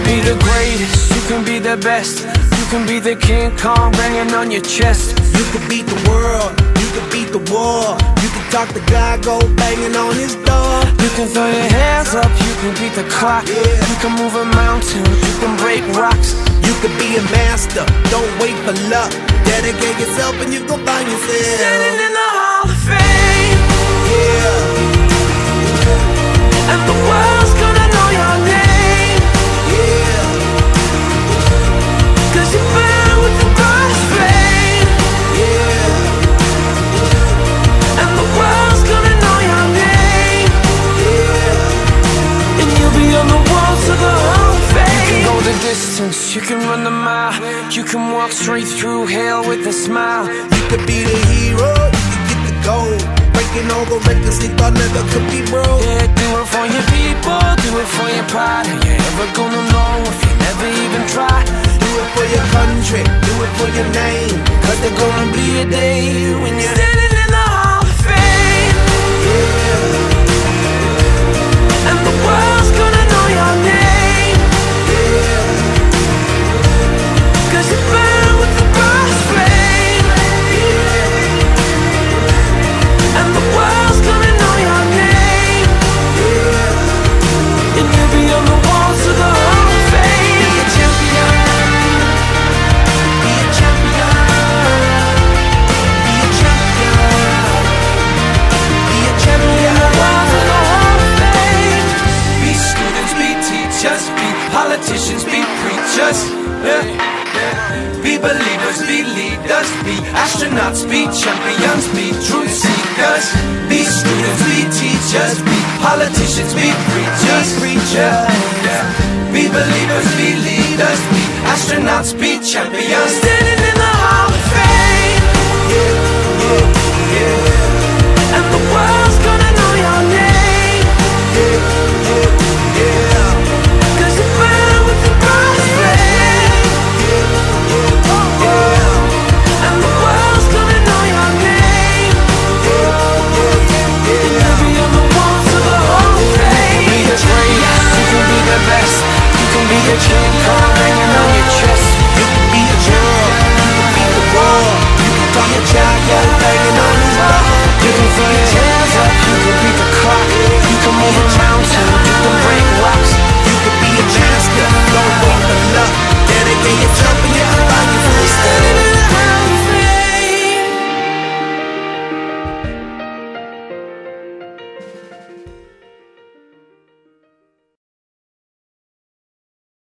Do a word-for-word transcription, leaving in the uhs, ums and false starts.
be the greatest, you can be the best. You can be the King Kong banging on your chest. You can beat the world, you can beat the war. You can talk to God, go banging on his door. You can throw your hands up, you can beat the clock. Yeah. You can move a mountain, you can break rocks. You can be a master, don't wait for luck. Dedicate yourself and you gon' find yourself Standing in the Hall of Fame. Yeah. And the world's gonna know your name. Yeah. Cause you burn with the brightest flame. Yeah. And the world's gonna know your name. Yeah. And you'll be on the walls of the Hall of Fame. You can go the distance, you can run the mile. You can walk straight through hell with a smile. You could be the hero, you could get the gold. Breaking all the records they thought never could be broke. Yeah, do it for your people, do it for your pride. Are you ever gonna know if you never even try? Do it for your country, do it for your name. Cause there's gonna be a day when you're standing in the Hall of Fame. Yeah. And the world's gonna know your name. Yeah. Cause you burn with the brightest flame. Yeah. And the world's gonna know your name. Yeah. And you'll be on the walls of the Hall of Fame. Be a champion. Be a champion. Be a champion. Be a champion. On the walls of the Hall of Fame. Be students, be teachers, be politicians, be preachers. Yeah. Be believers, be leaders, be astronauts, be champions, be truth seekers. Be students, be teachers, be politicians, be preachers, preachers. Yeah. Be believers, be leaders, be astronauts, be champions. Standing